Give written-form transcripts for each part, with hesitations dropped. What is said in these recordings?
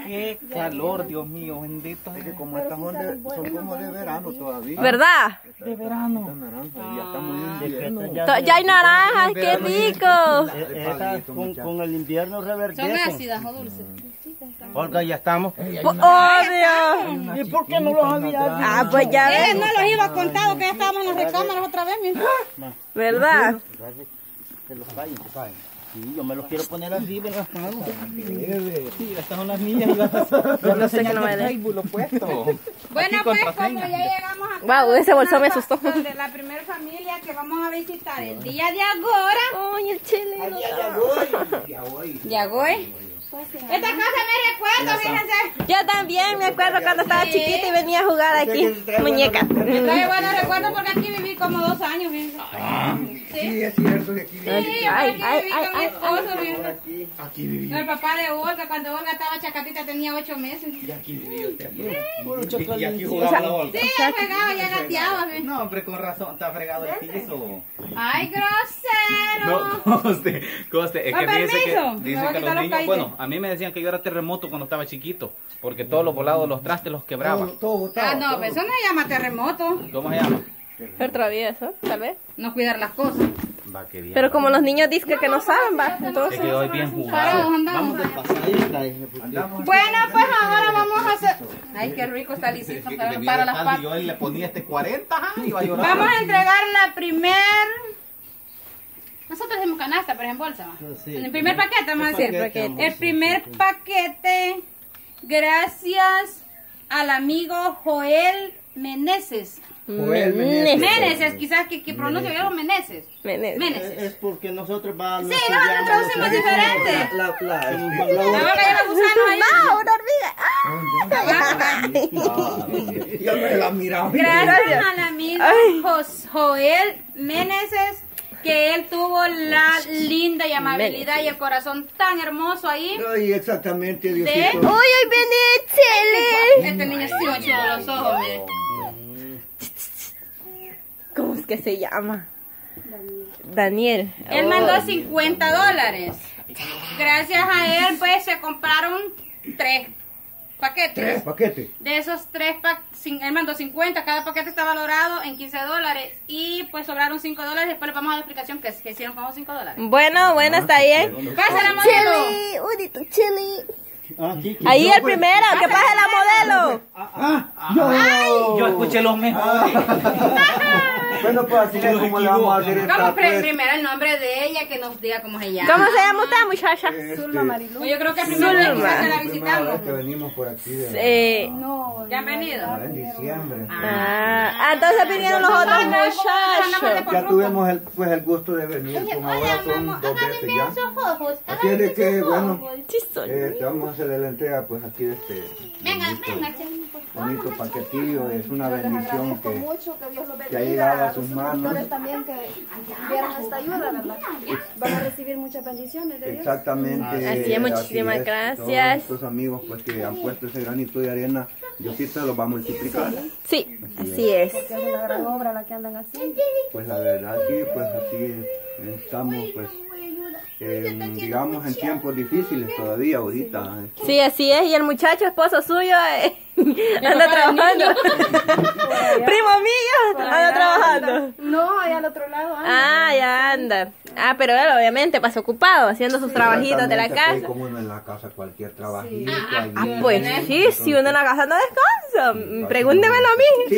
qué calor, Dios mío, bendito. Es que como estas son como de verano todavía. ¿Verdad? De verano. Esta naranja, ya está muy invierno. Ya hay naranjas, qué rico. Con el invierno ¿Son reverdecen. ácidas o dulces? Olga, ya estamos. Obvio. ¿Y por qué no los había? Ah, pues ya ves. No los iba contado que ya estábamos en las recámaras otra vez, mira. ¿Verdad? Que los callen, que callen. Sí, yo me los quiero poner así, ¿verdad? Sí, estas son las niñas. No sé qué no me dé. Lo puesto. Bueno, pues como ya llegamos a Wow, ese bolsón me asustó. de la primera familia que vamos a visitar el día de ahora. Ay, el chile. Ya voy. Esta casa me recuerdo, fíjense. Yo también me acuerdo cuando estaba chiquita y venía a jugar aquí. Muñeca. Me trae buenos recuerdos porque aquí viví como 2 años, fíjense. Sí, es cierto que aquí Sí, aquí viví con mi esposo, fíjense. Aquí viví. No, el papá de Olga, cuando Olga estaba chacatita tenía 8 meses. Y aquí viví usted. Y aquí jugaba la Olga. Sí, él pegaba, ya gateaba, fíjense. No, hombre, con razón, está fregado el piso. Ay, grosero. No, coste, es Con que dice que, permiso, me dice voy a que quitar los los niños, caites. bueno, a mí me decían que yo era terremoto cuando estaba chiquito, porque todos los volados, los trastes los quebraba. Todo botado. Ah, no, pero eso no se llama terremoto. ¿Cómo se llama? Ser travieso, tal vez. No cuidar las cosas. Va, que bien. Pero como los niños dicen que no saben, va. Es Entonces, que hoy bien Parados jugado. andamos. Andamos Bueno, pues ahora vamos a hacer. Ay, qué rico está lisito para las Y patas. yo le ponía 40, iba a llorar. Vamos a entregar la primer. Nosotros hacemos canasta, pero en bolsa. ¿va? El primer paquete, vamos a decir. El primer paquete, gracias al amigo Joel Meneses. Meneses, quizás que pronuncie bien Meneses. Meneses. Es porque nosotros vamos. Sí, nosotros traducimos diferente. La La vaca lleva gusanos ahí. ¡ah, una hormiga! Yo me la miraba. Gracias al amigo Joel Meneses, que él tuvo la linda y amabilidad y el corazón tan hermoso ahí. Ay, exactamente, De... Diosito. ¡Uy, hoy viene Chile! Este niño sí me chido los ojos, mire. ¿Cómo es que se llama? Daniel. Él mandó $50. Gracias a él, pues, se compraron 3 paquetes. 3 paquetes. De esos 3 paquetes, él mandó 50, cada paquete está valorado en $15 y pues sobraron $5. Después les vamos a dar la explicación que hicieron con los $5. Bueno, está bien. Pásala, modelo. Chile, unito, Chile. Ahí el primero, que pase la modelo. Yo escuché los mejores. Bueno, pues así es como le vamos a hacer esta, Vamos pues. primero el nombre de ella, que nos diga cómo se llama. ¿Cómo se llama usted, muchacha? Pues yo creo que primero vez que la Primera visitamos. vez que venimos por aquí de Ya han venido. en diciembre. Entonces vinieron los otros muchachos. Ya tuvimos el gusto de venir, como ahora son 2 veces ya. Así es de que, bueno, te vamos a hacer la entrega pues aquí de este bonito paquetillo. Es una bendición que ha llegado a sus manos. También que vieron esta ayuda, ¿verdad? Van a recibir muchas bendiciones de Dios. Exactamente. Así es, muchísimas es. gracias. Todos nuestros amigos pues que han puesto ese granito de arena, Diosito los va a multiplicar. Sí, así es. Porque es una gran obra la que andan así. Pues la verdad sí, pues así estamos pues digamos en tiempos difíciles todavía ahorita. Sí, así es. Y el muchacho esposo suyo anda trabajando. Primo mío, anda trabajando. No, allá al otro lado. Ya anda. Pero él obviamente pasa ocupado haciendo sus trabajitos de la Exactamente, casa. como uno en la casa cualquier trabajito. Pues sí, si uno en la casa no descansa. Pregúntemelo a mí. Sí,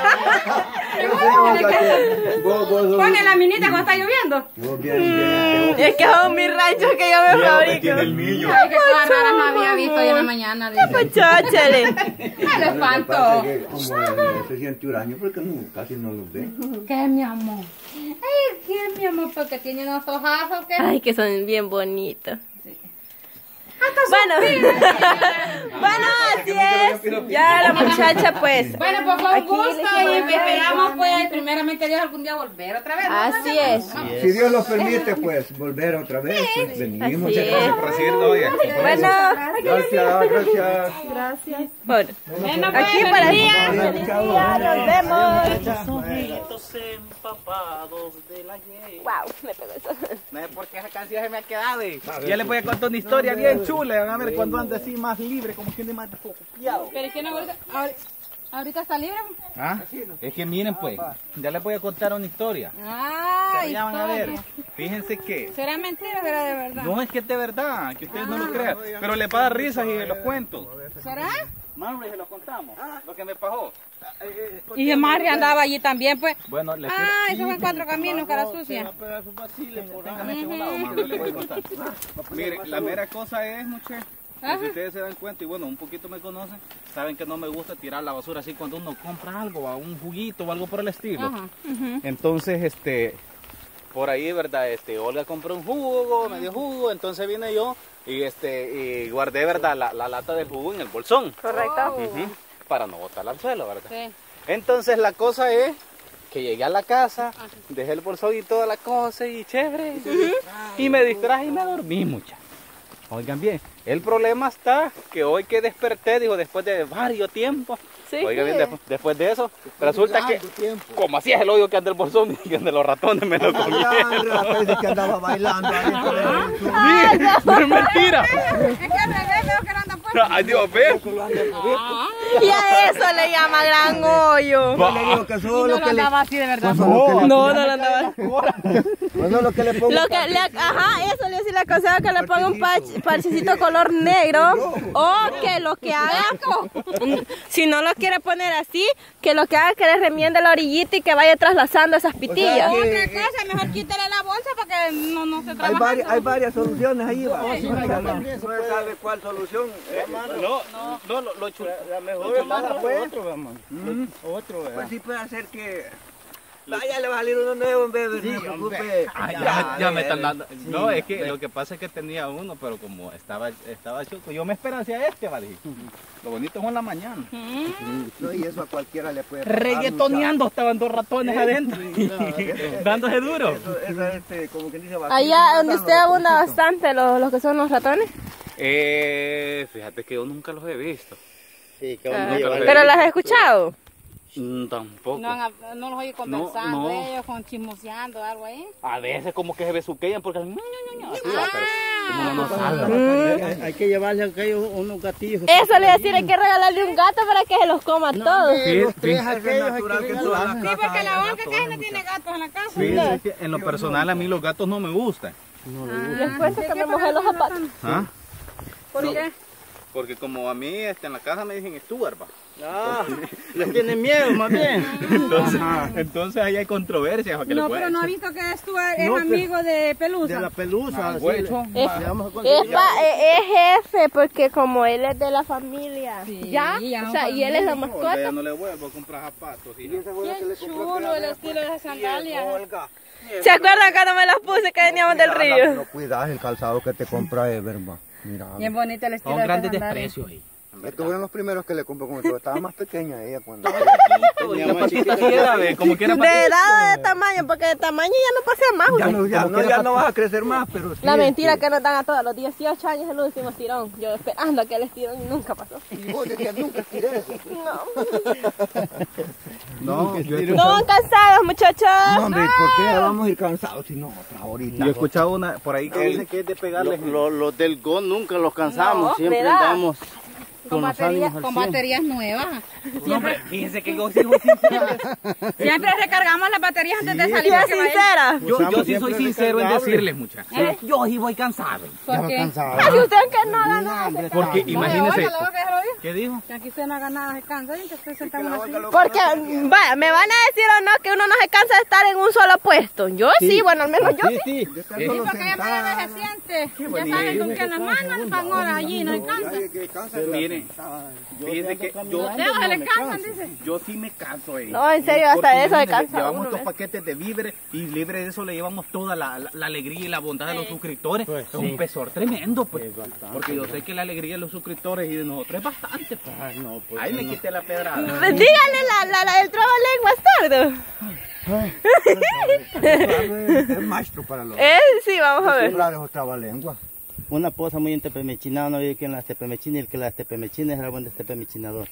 Pone la minita cuando está lloviendo. Es que son mis ranchos que yo me fabrico. el niño. Ay, que cosas raras no había visto hoy en la mañana. Dice. Pues chóchale. Ay, lo espanto. Como se siente huraño porque casi no los ve. ¿Qué, mi amor? Ay, ¿qué, mi amor? Porque tiene unos ojazos que... Ay, que son bien bonitos. Bueno, bueno, Así es. Ya la muchacha, pues. Bueno, pues fue un gusto y esperamos, pues, primeramente Dios algún día volver otra vez. Así es. Si Dios lo permite, pues volver otra vez. Pues venimos. Muchas gracias por recibirnos hoy. Bueno, Gracias. Gracias. bueno, aquí para allí. Nos vemos. Empapados de la hiel. Wow, me pegó eso. No sé por qué esa canción se me ha quedado. Ya les voy a contar una historia bien chula. Van a ver cuando ande así más libre, como que ande más desocupado. Pero es que no, ahorita está libre. ¿Ah? Es que miren pues, ya les voy a contar una historia. Ya van a ver. Fíjense que ¿Será mentira o será de verdad? no es que es de verdad, que ustedes no lo crean, pero les va a dar risas y los cuento. ¿Será? Mami, se los contamos, lo que me pasó. Y Mari andaba allí también, pues. Bueno, les Eso fue en Cuatro Caminos, cara sucia. Miren, la mera cosa es, muchachos, si ustedes se dan cuenta y bueno, un poquito me conocen, saben que no me gusta tirar la basura así cuando uno compra algo, un juguito o algo por el estilo. Entonces, por ahí, ¿verdad? Olga compró un jugo, medio jugo, entonces vine yo y guardé, ¿verdad? La lata del jugo en el bolsón. Correcto. Para no botarla al suelo, ¿verdad? Sí. Entonces la cosa es que llegué a la casa, dejé el bolsón y toda la cosa y chévere. Y me distraje y me dormí, muchachos. Oigan bien, el problema está que hoy que desperté, digo, después de varios tiempos, oigan bien, después de eso, resulta que, como así es el hoyo que anda el bolsón y que ande los ratones me lo comieron. Dice que andaba bailando. Sí, no es mentira. Es que al revés veo que no anda puesto. Ay, Dios, ve. Y a eso le llama gran hoyo. Yo le digo que solo No lo lo que le... andaba así de verdad. No lo andaba. Bueno, lo que le pongo... Ajá, eso le decía, le aconsejo que le ponga un parchecito color negro o que lo que haga, si no lo quiere poner así, que lo que haga es que le remiende la orillita y que vaya traslazando esas pitillas. Otra cosa, mejor quítale la bolsa para que no se trabaje. Hay varias soluciones ahí, va. No sabe cuál solución. No, lo chulo. La mejor es otro, vamos. Otro, Pues sí puede hacer que... Ya le va a salir uno nuevo en vez de no se preocupe. Ya me están dando. No, es que lo que pasa es que tenía uno, pero como estaba chuco, yo me esperancé a va, dije. Lo bonito es en la mañana. No, y eso a cualquiera le puede... Reggaetoneando estaban dos ratones adentro, dándose duro. Eso es como que dice... Allá donde usted abunda bastante los que son los ratones. Fíjate que yo nunca los he visto. Sí, Pero las he escuchado. Tampoco. No los oye conversando ellos, con chismoseando, algo ahí. A veces como que se besuquean porque así va, pero como no salgan. Hay que llevarle a aquellos unos gatillos. Eso le decir, hay que regalarle un gato para que se los coma todos. Sí, Sí, porque la banca casi no tiene gatos en la casa. Sí, es que en lo personal a mí los gatos no me gustan. Les cuento que me mojé los zapatos. ¿Ah? ¿Por qué? Porque como a mí en la casa me dicen Stuart, va. Les tienen miedo, más bien. Entonces ahí hay controversia. No, pero no ha visto que Stuart es amigo de Pelusa. De la Pelusa. Es jefe, porque como él es de la familia. Ya, o sea, y él es la mascota. Ya no le vuelvo a comprar zapatos. Qué chulo el estilo de esas sandalias. ¿Se acuerdan cuando me las puse que veníamos del río? No cuidas el calzado que te compra Everma. Mira. Bien bonito el estilo Son de grandes esas sandalias. desprecios ahí. Estos fueron los primeros que le compré con esto. Estaba más pequeña ella cuando... La patita así era, como que era De edad de tamaño, porque de tamaño ya no pasé más. Ya no vas a crecer más, pero sí. La mentira que nos dan a todos los 18 años el último estirón. Yo esperando a que el estirón y nunca pasó. Y vos decías, nunca estiré eso. No, no cansados, muchachos. No, hombre, ¿por qué vamos a ir cansados si no otra horita? Yo he escuchado una por ahí que dice que es de pegarles. Los del GO nunca los cansamos, No, siempre ¿verdad? andamos Con baterías nuevas. Siempre, fíjense que yo sigo sincero. Siempre recargamos las baterías antes de salir. ¿Es sincera? Yo sí soy sincero en decirles, muchachos. Yo sí voy cansado. ¿Por qué? Ay, usted que no haga nada. Porque imagínense. No, ¿Qué dijo? que aquí usted no haga nada, se cansa y entonces sentamos así. Porque, vaya, me van a decir o no que uno no se cansa de estar en un solo puesto. Yo sí, bueno, al menos yo sí. Sí, porque ya me envejeciente. Ya saben con qué las manos están horas allí, no se cansa. Miren, fíjense que yo Se les cansan, dice. yo sí me canso ahí. No, en serio, hasta de eso se cansa Llevamos uno, estos paquetes de víveres y libre de eso le llevamos toda la alegría y la bondad de los suscriptores. Es un pesor tremendo, pues. Porque yo sé que la alegría de los suscriptores y de nosotros es bastante. No, pues, ahí me quité la pedrada. Dígale el trabalenguas tardo. Es maestro para los Sí, vamos a ver. trabalenguas. una posa muy entepemechinada, no había quien la tepemechina, y el que la tepemechina era buen tepemechinador.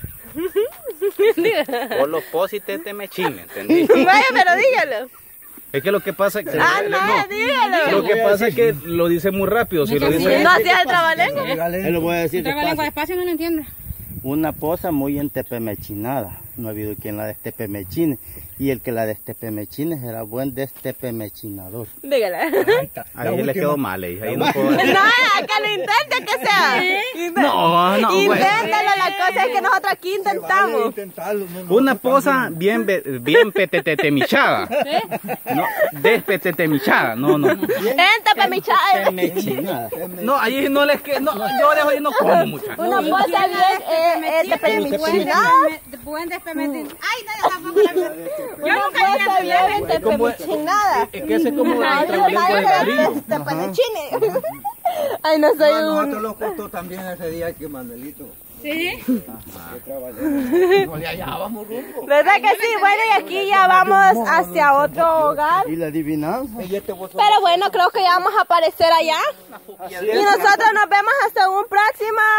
Por los posites te me chine, ¿entendí? Vaya, pero dígalo. Es que lo que pasa es que... dígalo. Lo que pasa es que lo dice muy rápido. Si lo dice... No hacía el trabalenguas. Él lo voy a decir Trabalengua despacio. despacio, no lo entiendo. Una posa muy entepemechinada, no ha habido quien la destepemechine, y el que la destepemechine era buen destepemechinador. Dígala. Ahí le quedó mal, ahí no puedo... No, que lo intente que sea. No, güey. Inténtalo, la cosa es que nosotros aquí intentamos. Una posa bien petetemichada. No, despetetemichada. No. Tepemechinada. No, ahí no les queda... No, yo dejo ahí no como mucha. Una cosa bien tepemichinada. Buen despemechinado. Ay, no, tampoco la... Yo nunca Cosa bien tepemichinada. Es que ese es como el trabalenguas de Garillo. Ay, no soy A un... nosotros nos costó también ese día que Manuelito. Sí. No le hallábamos rumbo. ¿Verdad que sí? Bueno, y aquí ya vamos hacia otro hogar. Y la adivinanza. Pero bueno, creo que ya vamos a aparecer allá. Y nosotros nos vemos hasta un próximo.